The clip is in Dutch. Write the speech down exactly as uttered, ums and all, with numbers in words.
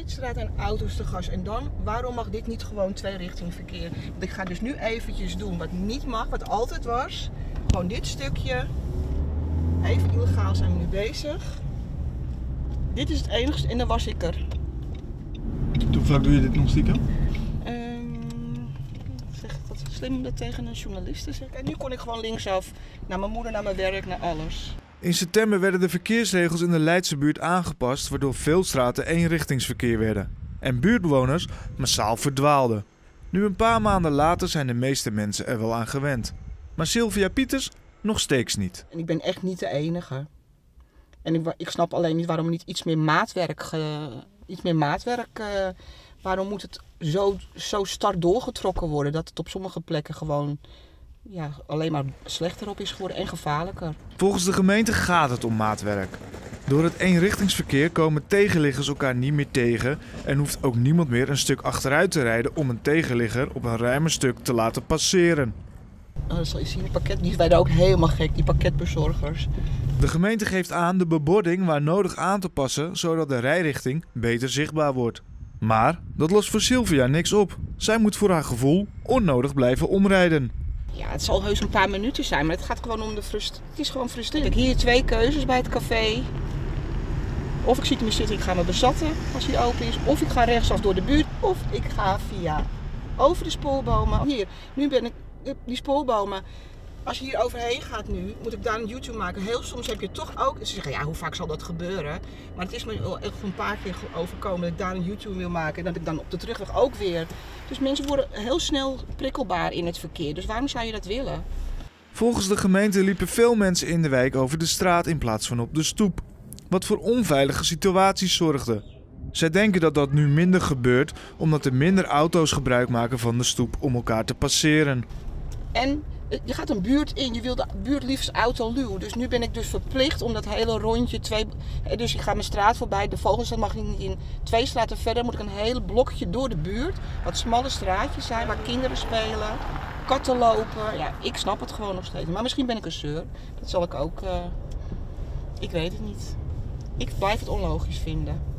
fietsstraat en auto's te gas. En dan, waarom mag dit niet gewoon tweerichting verkeer? Want ik ga dus nu eventjes doen wat niet mag, wat altijd was. Gewoon dit stukje. Even illegaal zijn we nu bezig. Dit is het enigste en dan was ik er. Hoe vaak doe je dit nog stiekem? Um, zeg dat slim om dat tegen een journalist te zeggen. En nu kon ik gewoon linksaf naar mijn moeder, naar mijn werk, naar alles. In september werden de verkeersregels in de Leidse buurt aangepast, waardoor veel straten eenrichtingsverkeer werden. En buurtbewoners massaal verdwaalden. Nu een paar maanden later zijn de meeste mensen er wel aan gewend. Maar Sylvia Pieters nog steeds niet. En ik ben echt niet de enige. En ik, ik snap alleen niet waarom niet iets meer maatwerk... Ge, iets meer maatwerk uh, waarom moet het zo, zo start doorgetrokken worden dat het op sommige plekken gewoon... Ja, alleen maar slechter op is geworden en gevaarlijker. Volgens de gemeente gaat het om maatwerk. Door het eenrichtingsverkeer komen tegenliggers elkaar niet meer tegen en hoeft ook niemand meer een stuk achteruit te rijden om een tegenligger op een ruime stuk te laten passeren. Oh, dat zal je zien, de pakket, die werden ook helemaal gek, die pakketbezorgers. De gemeente geeft aan de bebording waar nodig aan te passen, zodat de rijrichting beter zichtbaar wordt. Maar dat lost voor Sylvia niks op. Zij moet voor haar gevoel onnodig blijven omrijden. Ja, het zal heus een paar minuten zijn, maar het gaat gewoon om de frust. Het is gewoon frustrerend. Ik heb hier twee keuzes bij het café. Of ik zie me zitten, ik ga me bezatten als hij open is. Of ik ga rechtsaf door de buurt. Of ik ga via over de spoorbomen. Hier, nu ben ik die spoorbomen. Als je hier overheen gaat nu, moet ik daar een YouTube maken. Heel soms heb je toch ook... Ze zeggen, ja, hoe vaak zal dat gebeuren? Maar het is me echt een paar keer overkomen dat ik daar een YouTube wil maken. En dat ik dan op de terugweg ook weer. Dus mensen worden heel snel prikkelbaar in het verkeer. Dus waarom zou je dat willen? Volgens de gemeente liepen veel mensen in de wijk over de straat in plaats van op de stoep. Wat voor onveilige situaties zorgde. Zij denken dat dat nu minder gebeurt, omdat er minder auto's gebruik maken van de stoep om elkaar te passeren. En je gaat een buurt in, je wil de buurt liefst autoluw. Dus nu ben ik dus verplicht om dat hele rondje, twee, dus ik ga mijn straat voorbij, de Vogelstad mag ik niet in. Twee straten verder moet ik een hele blokje door de buurt, wat smalle straatjes zijn waar kinderen spelen, katten lopen. Ja, ik snap het gewoon nog steeds. Maar misschien ben ik een zeur, dat zal ik ook, uh, ik weet het niet. Ik blijf het onlogisch vinden.